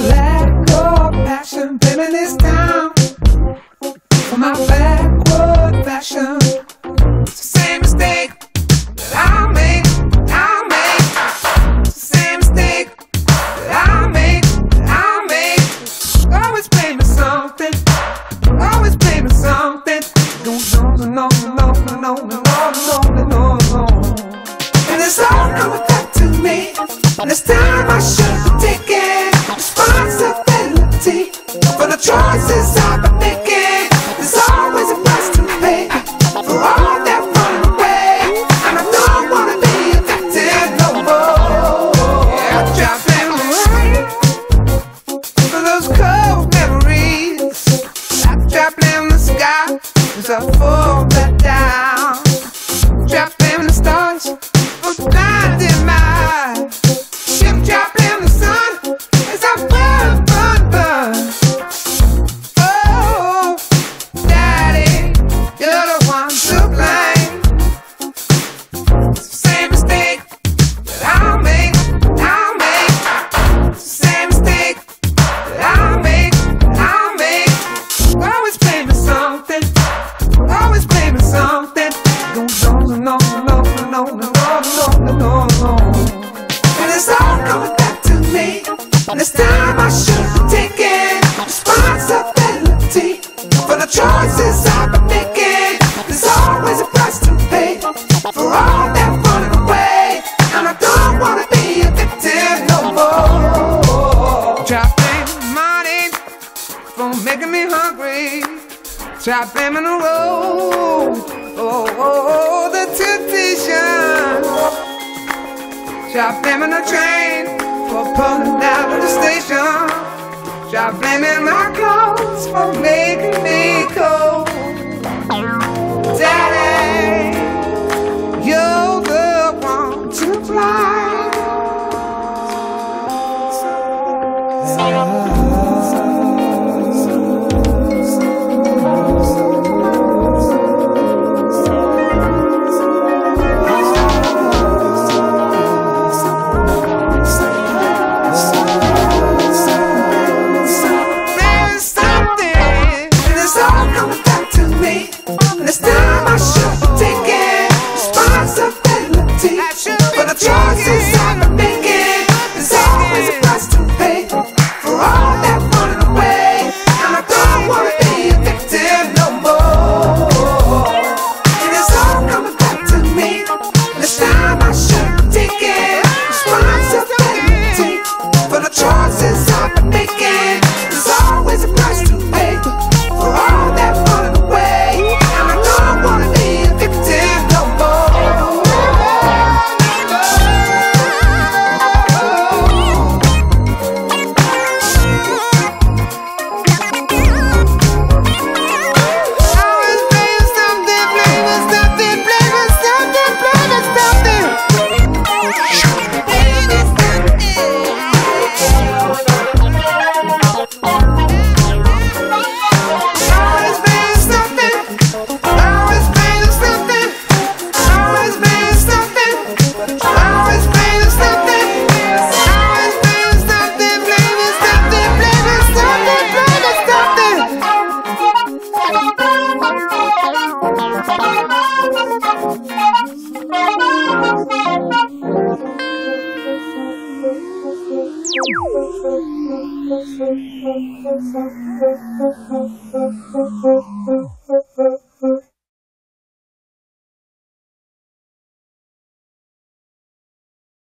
lack of passion, blaming this town for my backward fashion. It's the same mistake that I make. It's the same mistake that I make. Always blaming something. Always blaming something. No. And it's all coming back to me. And this time I should be taking responsibility for the choices I've been making. There's always a price to pay for all that running away, and I don't wanna be addicted no more. Yeah, I try blaming the rain for those cold memories. I try blaming the sky as I fall back down. Try blaming the stars for blinding my eyes. Try blaming the sun as I burn. Oh, Daddy, you're the one to blame. It's the same mistake that I make. It's the same mistake that I make. Always blaming something. Always blaming something. No. And it's all coming back to me. And this time I should be taking responsibility for the choices I've been making. There's always a price to pay for all that running away, and I don't wanna be addicted no more. Try blaming money for making me hungry. Try blaming the road, the temptation. Try blaming the train for pulling out of the station. Try blaming my clothes for making me cold. Daddy, you're the one to blame. This time I should be taking responsibility for the choices I've been making. There's always a price to pay for all that running away, and I don't wanna be addicted no more. And it's all coming back to me. This time I should be taking responsibility for the choices I've been making. There's always a price to pay for all that running away. Thank you.